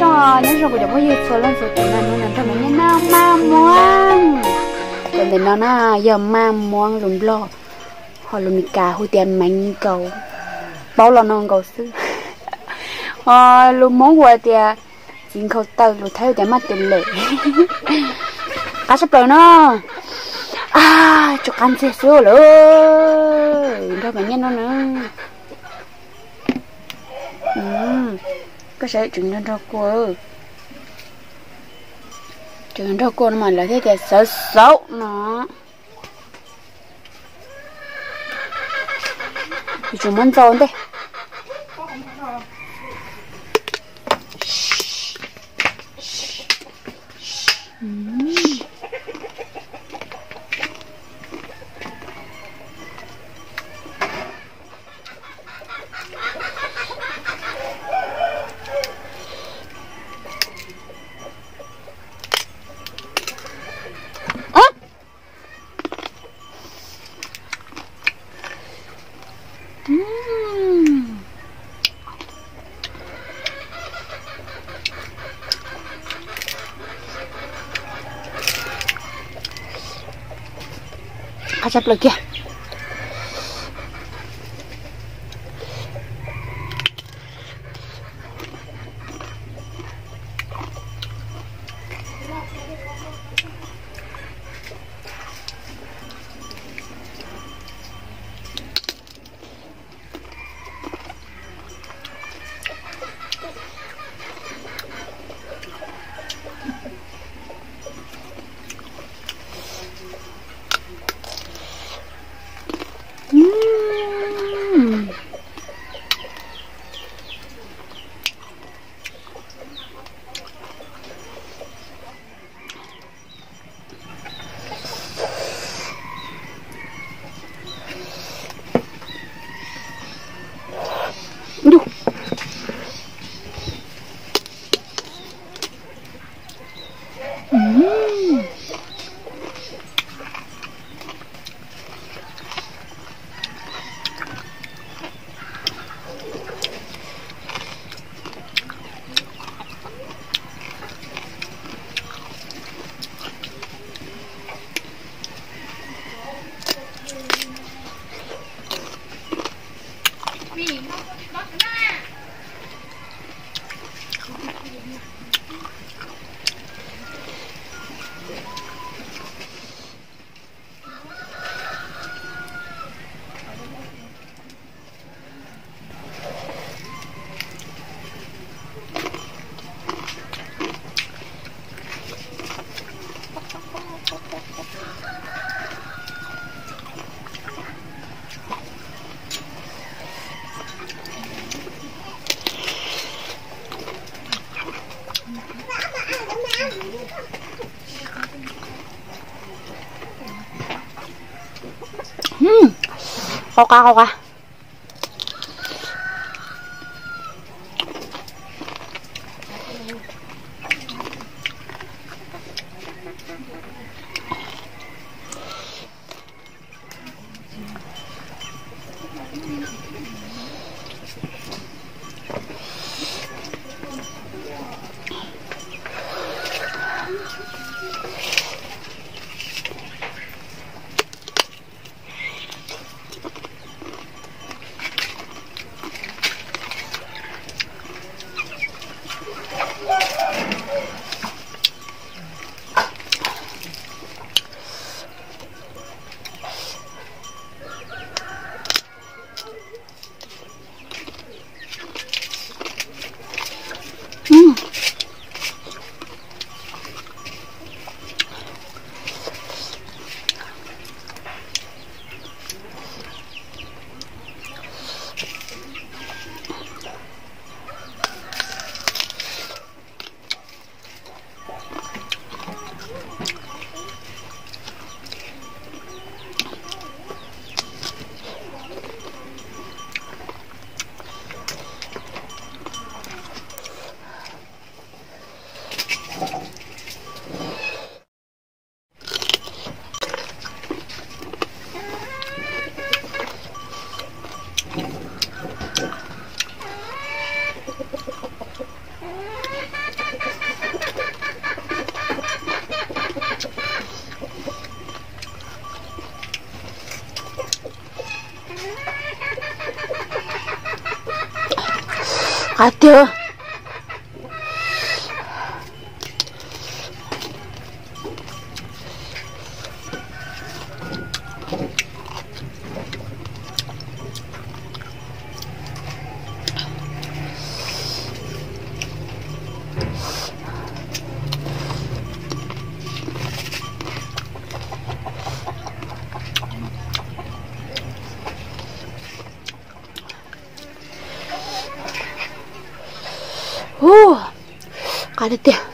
sao nhớ sao của chúng có gì số lần số tiền này nó cho mình nó ma muang còn để nó na giờ ma muang lùn lo họ lùn cả hồi tiền mạnh cầu bao lo non cầu sư lùn món quà tiền chính khâu tơ lùn thấy tiền mất tiền lệ cá sắp rồi nó cho ăn xe xíu nữa thôi mà nhanh nó nữa có sẽ trứng lên rau cua trứng rau cua mà là thế thì sợ xấu nó chúng mình trộn đi Kasap lagi ya. Khô cá Aduh. Kadet ya.